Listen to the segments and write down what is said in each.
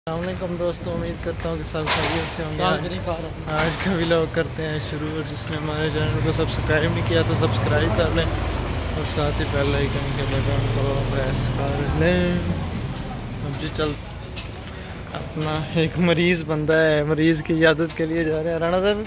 अस्सलामुअलैकुम दोस्तों, उम्मीद करता हूँ कि सब खैरियत से होंगे। आज का व्लॉग करते हैं शुरू। और जिसने हमारे चैनल को सब्सक्राइब नहीं किया तो सब्सक्राइब कर लें और साथ ही बेल आइकन के बटन को प्रेस कर लें। अब जी चल, अपना एक मरीज़ बंदा है, मरीज़ की इजाज़त के लिए जा रहे हैं। राणा साहब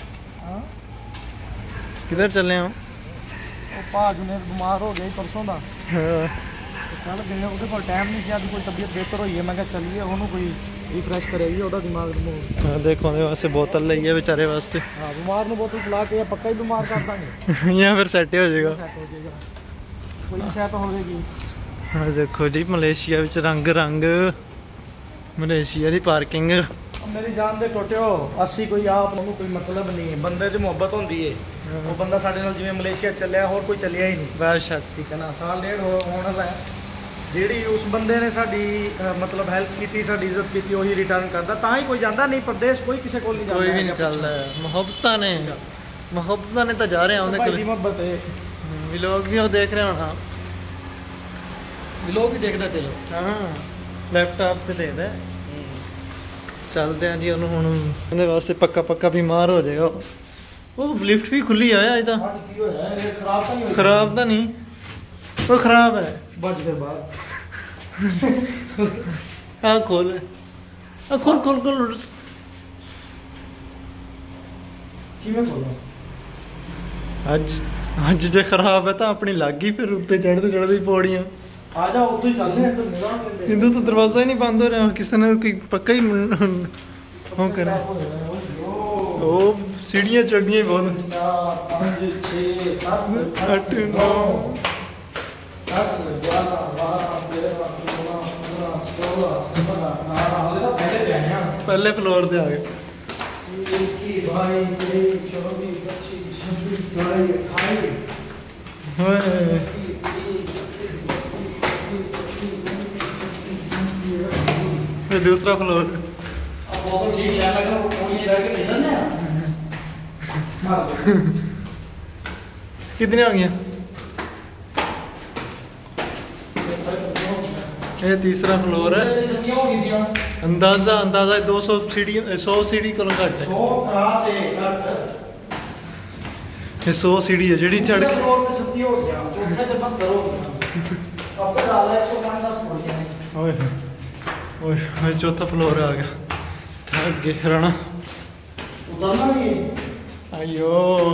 किधर चले हम? बीमार हो गए परसों का चल गए, ਉਹਦੇ ਕੋਲ टाइम नहीं ਸੀ, कोई तबीयत बेहतर हुई है, मैं क्या चलिए ਉਹਨੂੰ कोई रिफ्रेश करेगी ਉਹਦਾ दिमाग हाँ देखो वास्ते बोतल ली है बेचारे वास्ते। हाँ बीमार ਨੂੰ बोतल पिला के पक्का ही बीमार कर देंगे यहाँ फिर सेट हो जाएगा, कोई शायद हो जाएगी। हाँ देखो जी मलेशिया विच रंग रंग मलेशिया की पार्किंग। मेरी जान दे टोटियो असी कोई आप ਨੂੰ कोई मतलब नहीं है, बंदे ਦੀ ਮੁਹੱਬਤ ਹੁੰਦੀ है। वो बंदा ਸਾਡੇ ਨਾਲ ਜਿਵੇਂ ਮਲੇਸ਼ੀਆ ਚੱਲਿਆ, ਹੋਰ ਕੋਈ ਚੱਲਿਆ ਹੀ ਨਹੀਂ। बस ठीक है ना, साल डेढ़ होने वाला है। ਜਿਹੜੀ ਉਸ ਬੰਦੇ ਨੇ ਸਾਡੀ मतलब ਹੈਲਪ ਕੀਤੀ, ਸਾਡੀ ਇੱਜ਼ਤ ਕੀਤੀ, ਉਹੀ ਰਿਟਰਨ ਕਰਦਾ, ਤਾਂ ਹੀ ਕੋਈ ਜਾਂਦਾ ਨਹੀਂ ਪਰਦੇਸ। ਕੋਈ ਕਿਸੇ ਕੋਲ ਨਹੀਂ ਜਾਂਦਾ, ਕੋਈ ਵੀ ਨਹੀਂ ਚੱਲਦਾ। ਮੁਹੱਬਤਾਂ ਨੇ ਤਾਂ ਜਾ ਰਹੇ ਆਉਂਦੇ ਭਾਈ ਦੀ ਮੁਹੱਬਤ ਹੈ। ਵਲੌਗ ਵੀ ਉਹ ਦੇਖ ਰਹੇ ਹੋਣਾ, ਵਲੌਗ ਵੀ ਦੇਖਦਾ ਚਲੋ। ਹਾਂ ਲੈਪਟਾਪ ਤੇ ਦੇਖਦਾ। ਚੱਲਦੇ ਆਂ ਜੀ ਉਹਨੂੰ ਹੁਣ ਉਹਦੇ ਵਾਸਤੇ ਪੱਕਾ ਬਿਮਾਰ ਹੋ ਜਾਏਗਾ। ਉਹ ਲਿਫਟ ਵੀ ਖੁੱਲੀ ਆ ਅੱਜ ਤਾਂ। ਅੱਜ ਕੀ ਹੋਇਆ? ਇਹ ਖਰਾਬ ਤਾਂ ਨਹੀਂ ਹੋਈ? ਖਰਾਬ ਤਾਂ ਨਹੀਂ, ਉਹ ਖਰਾਬ ਹੈ। ਬਚ ਦੇ ਬਾਅਦ ਆ ਖੋਲ ਕਿਵੇਂ ਖੋਲਾਂ? ਅੱਜ ਜੇ ਖਰਾਬ ਹੈ ਤਾਂ ਆਪਣੀ ਲੱਗ ਗਈ, ਫਿਰ ਉੱਤੇ ਚੜ੍ਹਦੀ ਪੌੜੀਆਂ। ਆ ਜਾ ਉੱਥੇ ਹੀ ਚੱਲਦੇ ਹਾਂ, ਤੇ ਨਿਗਾਹ ਦਿੰਦੇ। ਇੰਦੂ ਤਾਂ ਦਰਵਾਜ਼ਾ ਹੀ ਨਹੀਂ ਬੰਦ ਹੋ ਰਿਹਾ, ਕਿਸੇ ਨੇ ਕੋਈ ਪੱਕਾ ਹੀ ਹੋ ਕਰਾਂ। ਉਹ सीढ़ियाँ चढ़नी है बहुत। 5 6 7 8 9 10 11 12 13 14 15 16 17 18 पहले फ्लोर पे आ गए। 21 22 23 24 25 26 28 दूसरा फ्लोर। कितनी आ गई? ये तीसरा फ्लोर है। अंदाजा 200 सीढ़ी 100 सीढ़ी को घट है। 100 सीढ़ी है जी चढ़ के। चौथा फ्लोर आ गया। अगे राणा उतरना भी है। आयो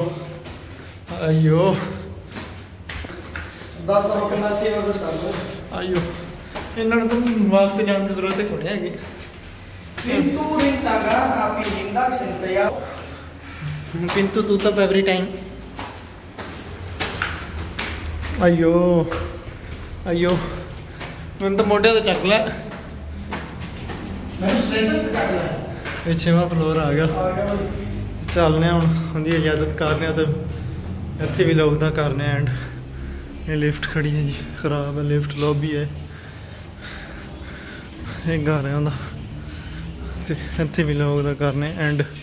10 आयो इन्होंने तो वक्त जाने की जरूरत को नहीं है। पिंतु तू तब एवरी टाइम। आयो मैं तो मोढे तो चक लिया। ये 6वां फ्लोर आ गया। चलने हूँ उनकी इजाजत करने तो इतने भी लोग करने। एंड ये लिफ्ट खड़ी है जी, खराब है लिफ्ट। लॉबी है एक घर का, इतने भी लोग करने। एंड